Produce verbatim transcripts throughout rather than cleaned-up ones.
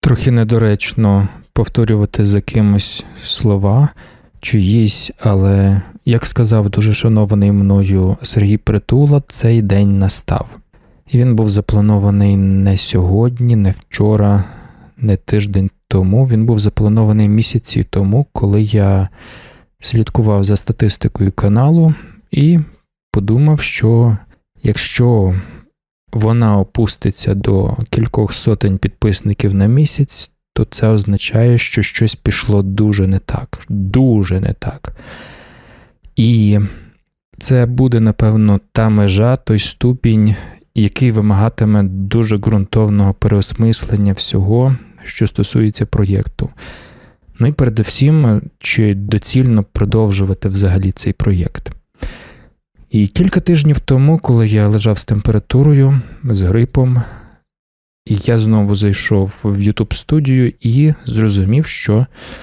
Трохи недоречно повторювати за кимось слова чиїсь, але, як сказав дуже шанований мною Сергій Притула, цей день настав. І він був запланований не сьогодні, не вчора, не тиждень тому. Він був запланований місяці тому, коли я слідкував за статистикою каналу і подумав, що якщо вона опуститься до кількох сотень підписників на місяць, то це означає, що щось пішло дуже не так. Дуже не так. І це буде, напевно, та межа, той ступінь, який вимагатиме дуже ґрунтовного переосмислення всього, що стосується проєкту. Ну і передусім, чи доцільно продовжувати взагалі цей проєкт. І кілька тижнів тому, коли я лежав з температурою, з грипом, я знову зайшов в YouTube-студію і зрозумів, що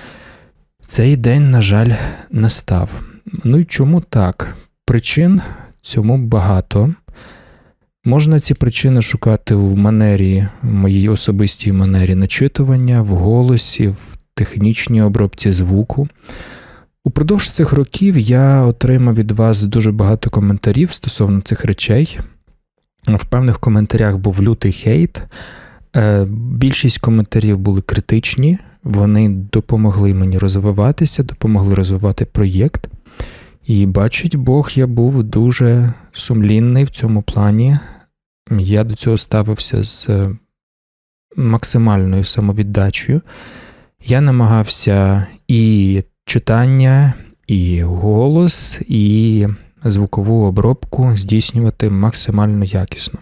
цей день, на жаль, настав. Ну і чому так? Причин цьому багато. Можна ці причини шукати в манері, в моїй особистій манері начитування, в голосі, в технічній обробці звуку. Упродовж цих років я отримав від вас дуже багато коментарів стосовно цих речей. В певних коментарях був лютий хейт. Більшість коментарів були критичні. Вони допомогли мені розвиватися, допомогли розвивати проєкт. І бачить Бог, я був дуже сумлінний в цьому плані. Я до цього ставився з максимальною самовіддачею. Я намагався і читання, і голос, і звукову обробку здійснювати максимально якісно.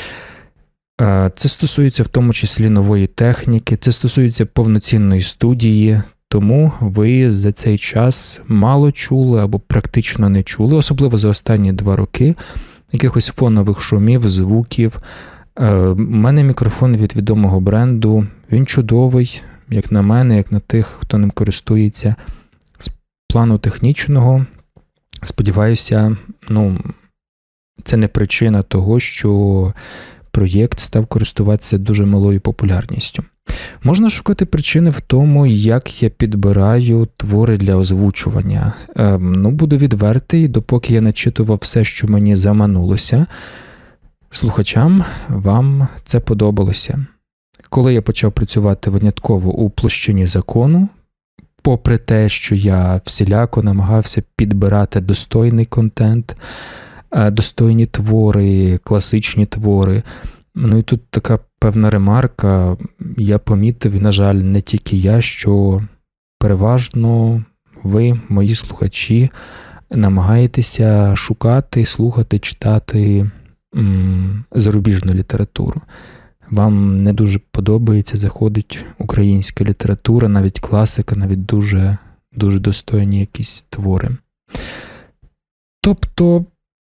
Це стосується в тому числі нової техніки, це стосується повноцінної студії, тому ви за цей час мало чули або практично не чули, особливо за останні два роки, якихось фонових шумів, звуків. У мене мікрофон від відомого бренду, він чудовий, як на мене, як на тих, хто ним користується. З плану технічного, сподіваюся, ну, це не причина того, що проєкт став користуватися дуже малою популярністю. Можна шукати причини в тому, як я підбираю твори для озвучування. Ем, ну, буду відвертий, допоки я начитував все, що мені заманулося. Слухачам, вам це подобалося. Коли я почав працювати винятково у площині закону, попри те, що я всіляко намагався підбирати достойний контент, достойні твори, класичні твори. Ну і тут така певна ремарка, я помітив, і, на жаль, не тільки я, що переважно ви, мої слухачі, намагаєтеся шукати, слухати, читати м- зарубіжну літературу. Вам не дуже подобається, заходить українська література, навіть класика, навіть дуже, дуже достойні якісь твори. Тобто,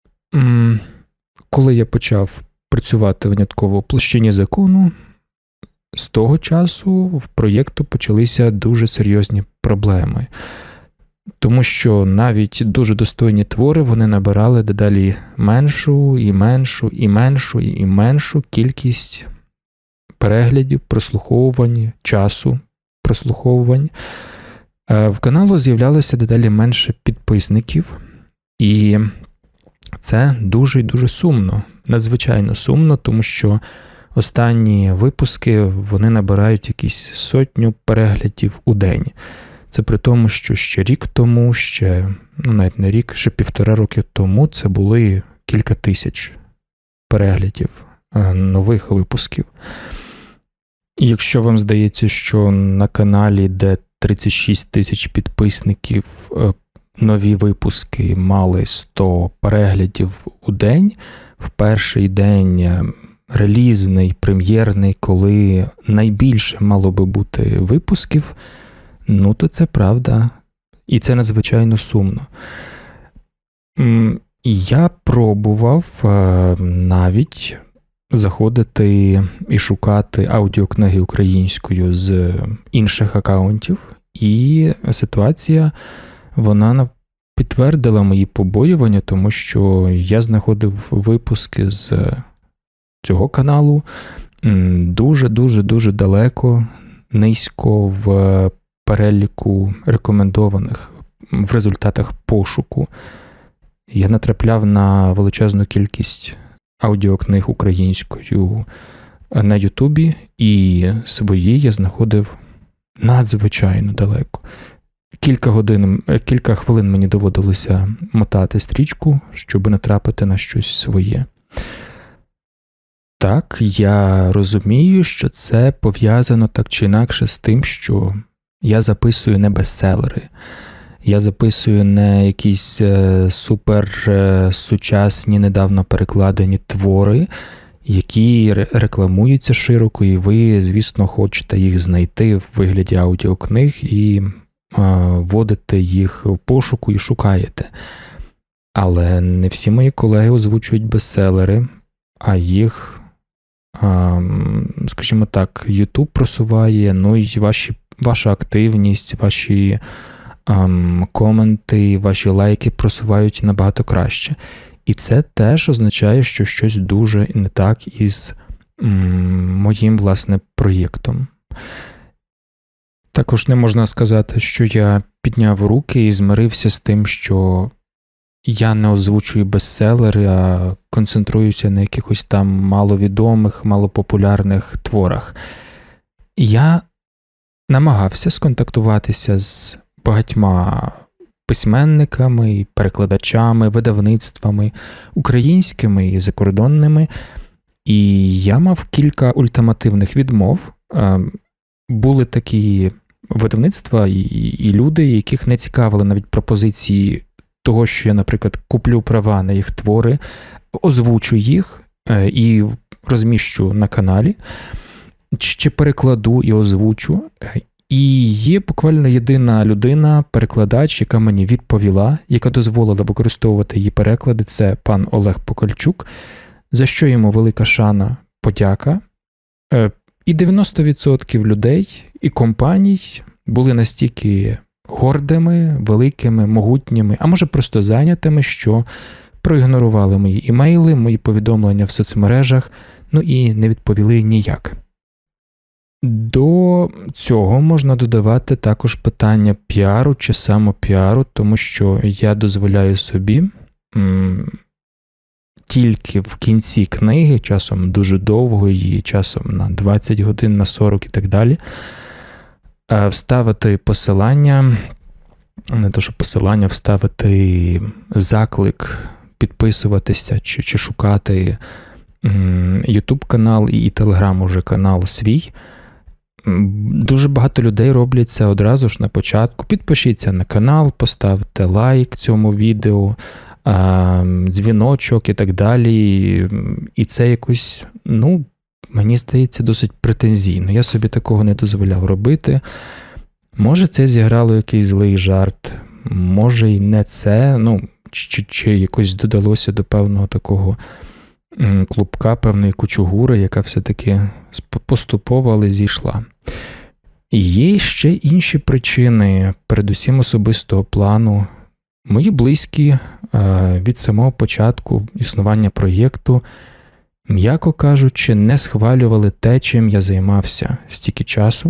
коли я почав працювати винятково в площині закону, з того часу в проєкту почалися дуже серйозні проблеми. Тому що навіть дуже достойні твори, вони набирали дедалі меншу і меншу і меншу і меншу кількість переглядів, прослуховувань, часу прослуховувань. В каналу з'являлося дедалі менше підписників, і це дуже і дуже сумно, надзвичайно сумно, тому що останні випуски, вони набирають якісь сотню переглядів у день. Це при тому, що ще рік тому, ще, ну навіть не рік, ще півтора роки тому це були кілька тисяч переглядів нових випусків. І якщо вам здається, що на каналі, де тридцять шість тисяч підписників, нові випуски мали сто переглядів у день, в перший день релізний, прем'єрний, коли найбільше мало би бути випусків, ну то це правда. І це надзвичайно сумно. Я пробував навіть заходити і шукати аудіокниги українською з інших акаунтів, і ситуація, вона підтвердила мої побоювання, тому що я знаходив випуски з цього каналу дуже-дуже-дуже далеко, низько в переліку рекомендованих в результатах пошуку. Я натрапляв на величезну кількість аудіокниг українською на Ютубі, і свої я знаходив надзвичайно далеко. Кілька годин, кілька хвилин мені доводилося мотати стрічку, щоб натрапити на щось своє. Так, я розумію, що це пов'язано так чи інакше з тим, що я записую не бестселери. Я записую не якісь супер сучасні, недавно перекладені твори, які рекламуються широко, і ви, звісно, хочете їх знайти в вигляді аудіокниг і вводите їх в пошуку і шукаєте. Але не всі мої колеги озвучують бестселери, а їх, скажімо так, YouTube просуває, ну і ваші, ваша активність, ваші коменти, ваші лайки просувають набагато краще. І це теж означає, що щось дуже не так із моїм, власне, проєктом. Також не можна сказати, що я підняв руки і змирився з тим, що я не озвучую бестселери, а концентруюся на якихось там маловідомих, малопопулярних творах. Я намагався сконтактуватися з багатьма письменниками, перекладачами, видавництвами, українськими і закордонними, і я мав кілька ультимативних відмов. Були такі видавництва і, і люди, яких не цікавили навіть пропозиції того, що я, наприклад, куплю права на їх твори, озвучу їх і розміщу на каналі, чи перекладу і озвучу. І є буквально єдина людина, перекладач, яка мені відповіла, яка дозволила використовувати її переклади, це пан Олег Покальчук, за що йому велика шана, подяка. І дев'яносто відсотків людей і компаній були настільки гордими, великими, могутніми, а може просто зайнятими, що проігнорували мої імейли, мої повідомлення в соцмережах, ну і не відповіли ніяк. До цього можна додавати також питання піару чи самопіару, тому що я дозволяю собі м- тільки в кінці книги, часом дуже довгої, часом на двадцять годин, на сорок і так далі, вставити посилання, не то що посилання, вставити заклик підписуватися чи, чи шукати YouTube-канал і Telegram уже канал свій. Дуже багато людей роблять це одразу ж на початку. Підпишіться на канал, поставте лайк цьому відео, дзвіночок і так далі. І це якось, ну, мені здається, досить претензійно. Я собі такого не дозволяв робити. Може, це зіграло якийсь злий жарт, може і не це, ну, чи, чи якось додалося до певного такого клубка, певної кучугури, яка все-таки поступово, але зійшла. І є ще інші причини, передусім особистого плану. Мої близькі від самого початку існування проєкту, м'яко кажучи, не схвалювали те, чим я займався стільки часу.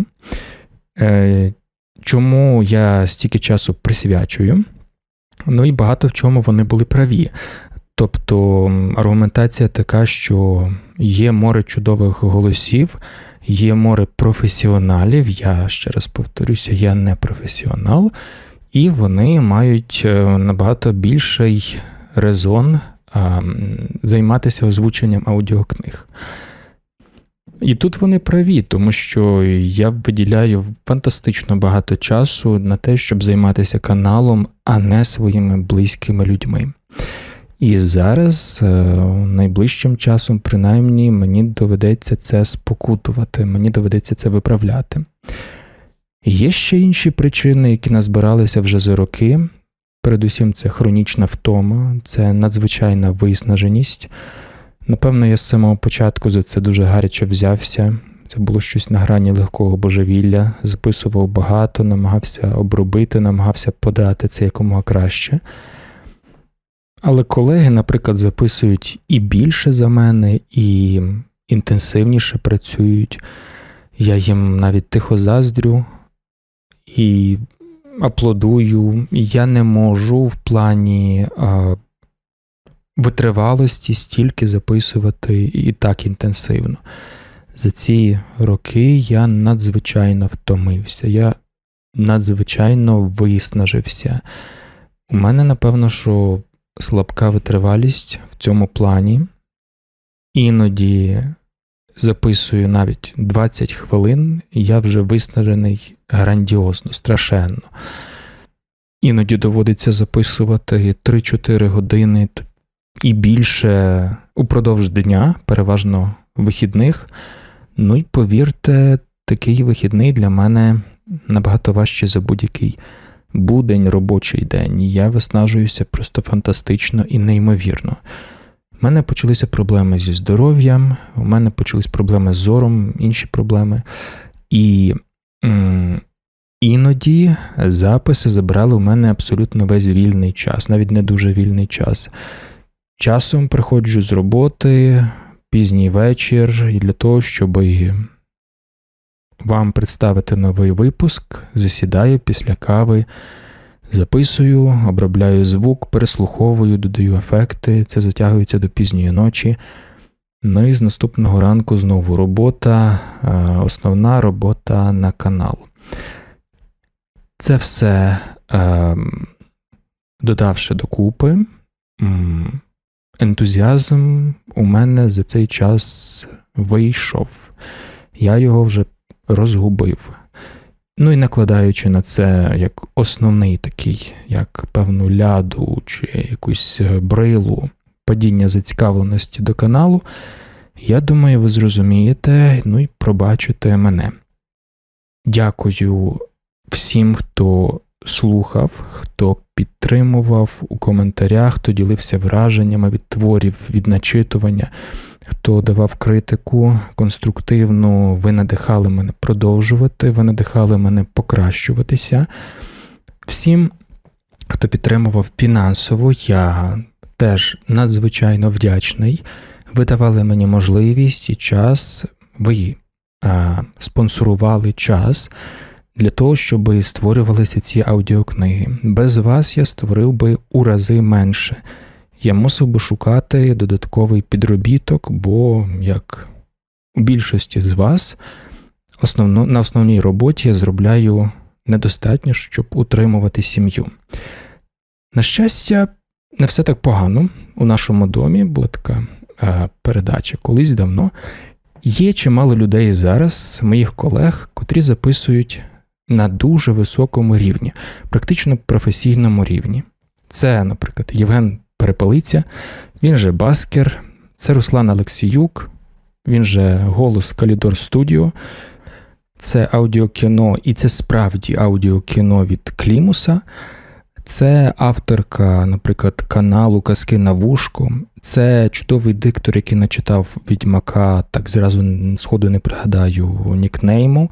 Чому я стільки часу присвячую? Ну і багато в чому вони були праві. Тобто аргументація така, що є море чудових голосів, є море професіоналів, я ще раз повторюся, я не професіонал, і вони мають набагато більший резон а, займатися озвученням аудіокниг. І тут вони праві, тому що я виділяю фантастично багато часу на те, щоб займатися каналом, а не своїми близькими людьми. І зараз, найближчим часом, принаймні, мені доведеться це спокутувати, мені доведеться це виправляти. Є ще інші причини, які назбиралися вже за роки. Передусім, це хронічна втома, це надзвичайна виснаженість. Напевно, я з самого початку за це дуже гаряче взявся. Це було щось на грані легкого божевілля. Записував багато, намагався обробити, намагався подати це якомога краще. Але колеги, наприклад, записують і більше за мене, і інтенсивніше працюють. я їм навіть тихо заздрю і аплодую. Я не можу в плані а, витривалості стільки записувати і так інтенсивно. За ці роки я надзвичайно втомився, я надзвичайно виснажився. У мене, напевно, що слабка витривалість в цьому плані. Іноді записую навіть двадцять хвилин, і я вже виснажений грандіозно, страшенно. Іноді доводиться записувати три-чотири години і більше упродовж дня, переважно вихідних. Ну і повірте, такий вихідний для мене набагато важче за будь-який будень, робочий день. Я виснажуюся просто фантастично і неймовірно. У мене почалися проблеми зі здоров'ям, у мене почались проблеми з зором, інші проблеми. І м- іноді записи забрали у мене абсолютно весь вільний час, навіть не дуже вільний час. Часом приходжу з роботи, пізній вечір, і для того, щоб вам представити новий випуск, засідаю після кави, записую, обробляю звук, переслуховую, додаю ефекти, це затягується до пізньої ночі. Ну і з наступного ранку знову робота, основна робота на канал. Це все, додавши докупи, ентузіазм у мене за цей час вийшов. Я його вже розгубив. Ну і накладаючи на це як основний такий, як певну ляду чи якусь брилу падіння зацікавленості до каналу, я думаю, ви зрозумієте, ну і пробачите мене. Дякую всім, хто слухав, хто підтримував у коментарях, хто ділився враженнями від творів, від начитування, хто давав критику конструктивну. Ви надихали мене продовжувати, ви надихали мене покращуватися. Всім, хто підтримував фінансово, я теж надзвичайно вдячний. Ви давали мені можливість і час, ви а, спонсорували час для того, щоб створювалися ці аудіокниги. Без вас я створив би у рази менше. Я мусив би шукати додатковий підробіток, бо, як у більшості з вас, основно, на основній роботі я зробляю недостатньо, щоб утримувати сім'ю. На щастя, не все так погано. У нашому домі була така е, передача колись давно. Є чимало людей зараз, моїх колег, котрі записують на дуже високому рівні, практично професійному рівні. Це, наприклад, Євген Перепелиця, він же Баскер, це Руслан Алексіюк, він же голос Калідор Studio, це аудіокіно, і це справді аудіокіно від Клімуса, це авторка, наприклад, каналу «Казки на вушку», це чудовий диктор, який начитав «Відьмака», так зразу сходу не пригадаю нікнейму.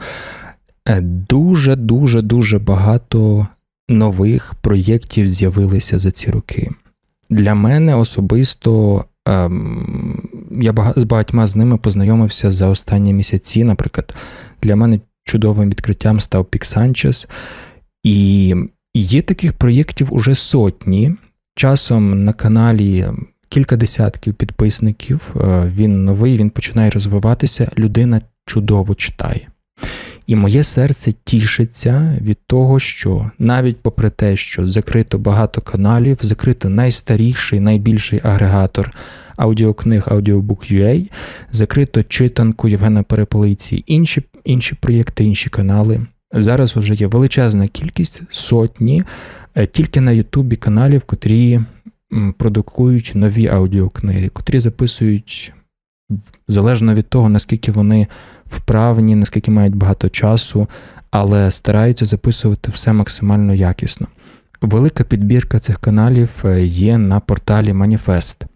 Дуже-дуже-дуже багато нових проєктів з'явилися за ці роки. Для мене особисто, ем, я з багатьма з ними познайомився за останні місяці. Наприклад, для мене чудовим відкриттям став Пік Санчес. І є таких проєктів уже сотні. Часом на каналі кілька десятків підписників. Він новий, він починає розвиватися. Людина чудово читає. І моє серце тішиться від того, що навіть попри те, що закрито багато каналів, закрито найстаріший, найбільший агрегатор аудіокниг Audiobook.ua, закрито читанку Євгена Перепелиці, інші, інші проєкти, інші канали. Зараз вже є величезна кількість, сотні, тільки на Ютубі каналів, котрі продукують нові аудіокниги, котрі записують залежно від того, наскільки вони вправні, наскільки мають багато часу, але стараються записувати все максимально якісно. Велика підбірка цих каналів є на порталі Маніфест.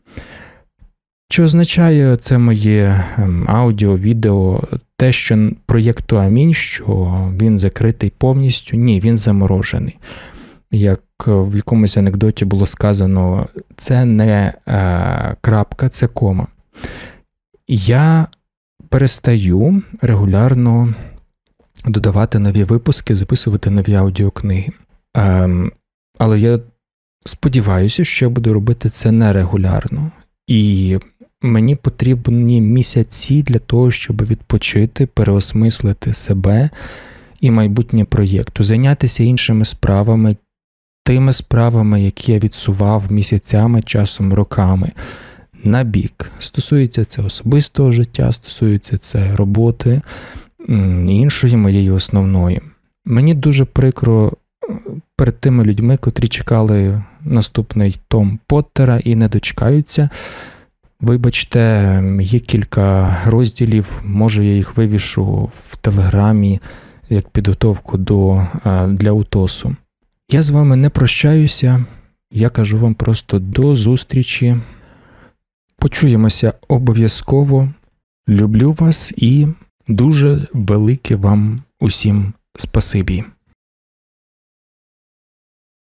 Чи означає це моє аудіо, відео, те, що проєкту Амінь, що він закритий повністю? Ні, він заморожений. Як в якомусь анекдоті було сказано, це не е, крапка, це кома. Я перестаю регулярно додавати нові випуски, записувати нові аудіокниги. Ем, але я сподіваюся, що я буду робити це нерегулярно. І мені потрібні місяці для того, щоб відпочити, переосмислити себе і майбутнє проєкту, зайнятися іншими справами, тими справами, які я відсував місяцями, часом роками, на бік. Стосується це особистого життя, стосується це роботи, іншої моєї основної. Мені дуже прикро перед тими людьми, котрі чекали наступний том Поттера і не дочекаються. Вибачте, є кілька розділів, може я їх вивішу в Телеграмі як підготовку до, для УТОСу. Я з вами не прощаюся, я кажу вам просто до зустрічі. Почуємося обов'язково. Люблю вас і дуже велике вам усім спасибі.